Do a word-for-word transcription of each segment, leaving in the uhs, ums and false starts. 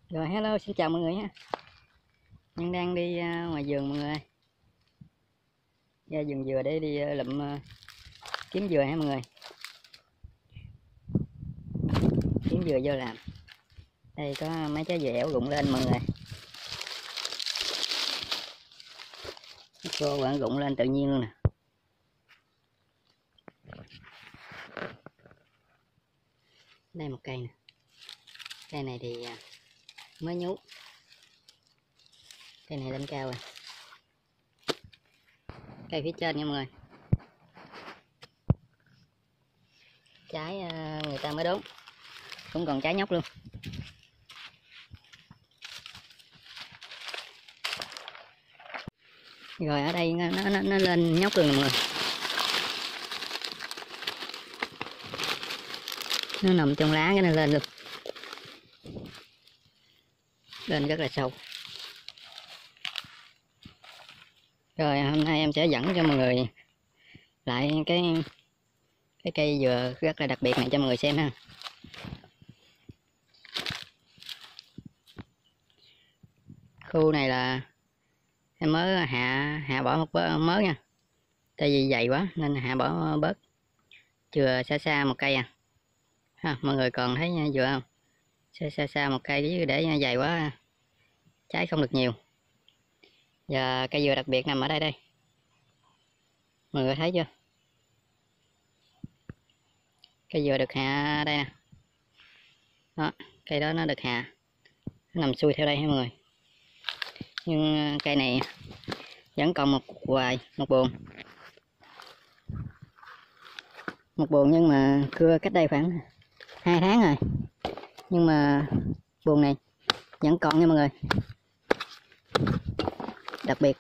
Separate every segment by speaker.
Speaker 1: Rồi hello, xin chào mọi người ha. Nhân đang đi uh, ngoài vườn mọi người ơi. Ra vườn dừa để đi uh, lụm uh, kiếm dừa ha mọi người. Kiếm dừa vô làm. Đây có mấy trái dẻo rụng lên mọi người. Cô vẫn rụng lên tự nhiên luôn nè. Đây một cây nè. Cây này thì uh, mới nhú. Cây này lên cao rồi. Cây phía trên nha mọi người. Trái uh, người ta mới đốn. Cũng còn trái nhóc luôn. Rồi ở đây nó, nó, nó lên nhóc luôn mọi người. Nó nằm trong lá cái nó lên luôn. Lên rất là sâu. Rồi hôm nay em sẽ dẫn cho mọi người lại cái cái cây dừa rất là đặc biệt này cho mọi người xem ha. Khu này là em mới hạ hạ bỏ một mớ nha, tại vì dày quá nên hạ bỏ bớt, chừa xa xa một cây à ha, mọi người còn thấy dừa không? Xa xa xa một cây để dày quá trái không được nhiều. Và cây dừa đặc biệt nằm ở đây đây, mọi người thấy chưa? Cây dừa được hạ ở đây nè, đó cây đó nó được hạ, nó nằm xuôi theo đây ha mọi người. Nhưng cây này vẫn còn một hoài một buồn một buồn nhưng mà cưa cách đây khoảng hai tháng rồi, nhưng mà buồn này vẫn còn nha mọi người. Đặc biệt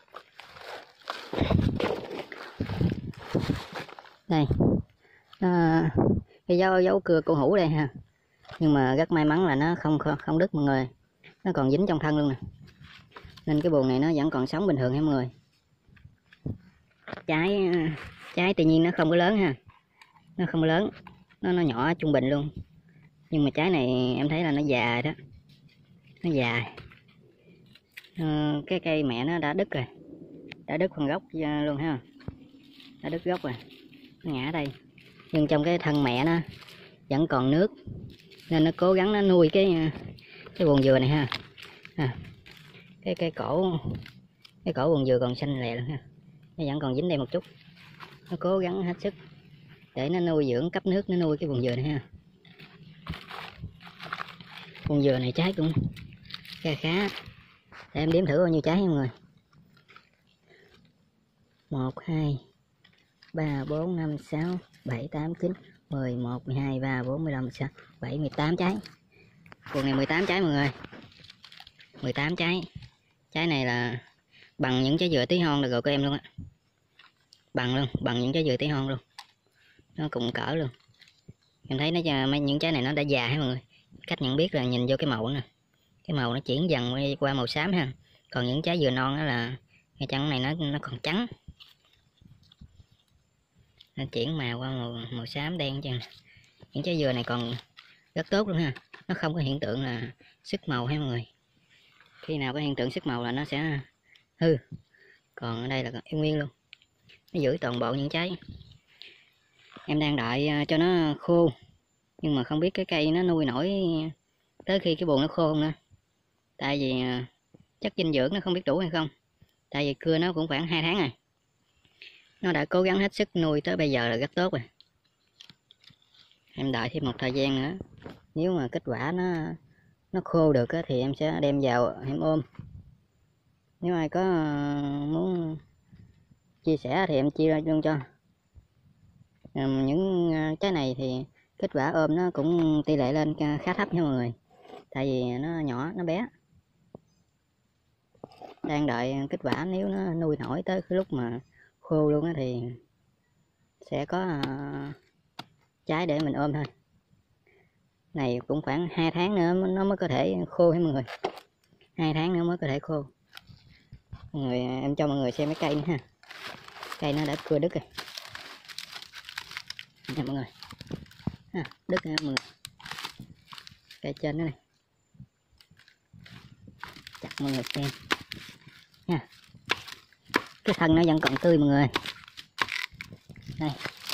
Speaker 1: đây nó, cái dấu dấu cưa cổ hũ đây ha, nhưng mà rất may mắn là nó không không đứt mọi người, nó còn dính trong thân luôn nè, nên cái buồn này nó vẫn còn sống bình thường ha mọi người. Trái trái tự nhiên nó không có lớn ha, nó không có lớn, nó nó nhỏ trung bình luôn, nhưng mà trái này em thấy là nó già đó, nó già. Ờ, cái cây mẹ nó đã đứt rồi, đã đứt phần gốc luôn ha, đã đứt gốc rồi, nó ngã đây, nhưng trong cái thân mẹ nó vẫn còn nước nên nó cố gắng nó nuôi cái cái buồn dừa này ha. À, cái cái cổ cái cổ buồn dừa còn xanh lè luôn ha, nó vẫn còn dính đây một chút, nó cố gắng hết sức để nó nuôi dưỡng cấp nước, nó nuôi cái buồn dừa này ha. Buồn dừa này trái cũng khá khá, để em đếm thử bao nhiêu trái mọi người. Một hai ba bốn năm sáu bảy tám chín mười một mười hai ba bốn mười lăm mười sáu bảy mười tám trái. Buồn này mười tám trái mọi người, mười tám trái. Trái này là bằng những trái dừa tí hon được rồi của em luôn á, bằng luôn, bằng những trái dừa tí hon luôn, nó cùng cỡ luôn. Em thấy nó mấy những trái này nó đã già hết mọi người. Cách nhận biết là nhìn vô cái màu nè, cái màu nó chuyển dần qua màu xám ha, còn những trái dừa non đó là cái trắng này nó nó còn trắng, nó chuyển màu qua màu, màu xám đen chứ. Những trái dừa này còn rất tốt luôn ha, nó không có hiện tượng là sức màu ha mọi người. Khi nào có hiện tượng sức màu là nó sẽ hư, còn ở đây là em nguyên luôn, nó giữ toàn bộ những trái. Em đang đợi cho nó khô, nhưng mà không biết cái cây nó nuôi nổi tới khi cái buồn nó khô không nữa, tại vì chất dinh dưỡng nó không biết đủ hay không, tại vì cưa nó cũng khoảng hai tháng rồi, nó đã cố gắng hết sức nuôi tới bây giờ là rất tốt rồi. Em đợi thêm một thời gian nữa, nếu mà kết quả nó nó khô được á, thì em sẽ đem vào em ôm. Nếu ai có muốn chia sẻ thì em chia luôn cho. Những trái này thì kết quả ôm nó cũng tỷ lệ lên khá thấp nha mọi người, tại vì nó nhỏ nó bé. Đang đợi kết quả, nếu nó nuôi nổi tới cái lúc mà khô luôn á thì sẽ có trái để mình ôm thôi. Này cũng khoảng hai tháng nữa nó mới có thể khô hết mọi người, hai tháng nữa mới có thể khô. Mọi người, em cho mọi người xem cái cây nữa ha, cây nó đã cưa đứt rồi nha mọi người ha, đứt nha mọi người, cây trên đó này chặt mọi người xem nha. Cái thân nó vẫn còn tươi mọi người, đây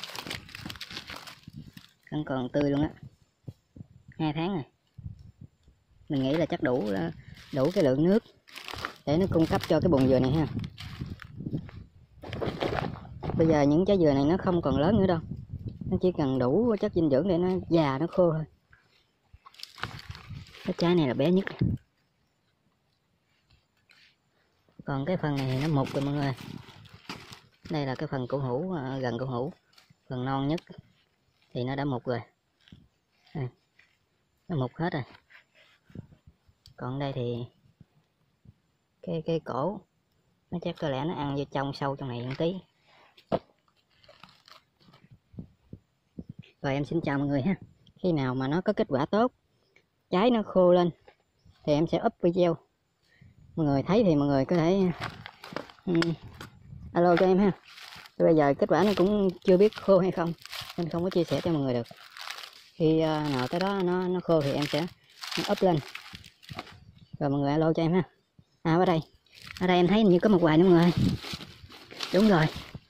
Speaker 1: vẫn còn tươi luôn á, hai tháng rồi. Mình nghĩ là chắc đủ đủ cái lượng nước để nó cung cấp cho cái bùn dừa này ha. Bây giờ những trái dừa này nó không còn lớn nữa đâu, nó chỉ cần đủ chất dinh dưỡng để nó già, nó khô thôi. Cái trái này là bé nhất, còn cái phần này thì nó mục rồi mọi người. Đây là cái phần cổ hữu, gần cổ hữu, phần non nhất thì nó đã mục rồi, đây, nó mục hết rồi. Còn đây thì cái cái cổ nó chắc có lẽ nó ăn vô trong sâu trong này một tí. Rồi em xin chào mọi người ha. Khi nào mà nó có kết quả tốt, trái nó khô lên thì em sẽ up video, mọi người thấy thì mọi người có thể um, alo cho em ha. Thì bây giờ kết quả nó cũng chưa biết khô hay không nên không có chia sẻ cho mọi người được. Khi uh, nào tới đó nó nó khô thì em sẽ up lên rồi mọi người alo cho em ha. À, ở đây ở đây em thấy như có một hoài nữa mọi người. Đúng rồi,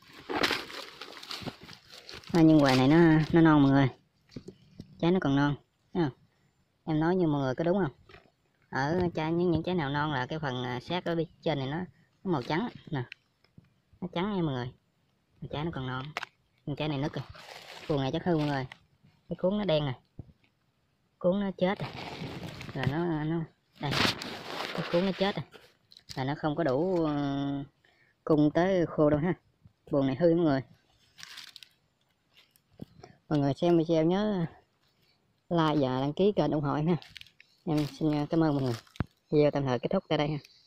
Speaker 1: à, nhưng hoài này nó nó non mọi người, trái nó còn non. Thấy không? Em nói như mọi người có đúng không? Ở trái những những trái nào non là cái phần sát ở bên trên này nó, nó màu trắng nè, nó trắng nha mọi người. Trái nó còn non, nhưng trái này nứt rồi. Cuồng này chắc hư mọi người, cái cuốn nó đen rồi, cuốn nó chết rồi, rồi nó nó đây, cái cuốn nó chết rồi, là nó không có đủ uh, cung tới khô đâu ha. Buồng này hư mọi người. Mọi người xem video nhớ like và đăng ký kênh ủng hộ em ha. Em xin cảm ơn mọi người. Video tạm thời kết thúc tại đây ha.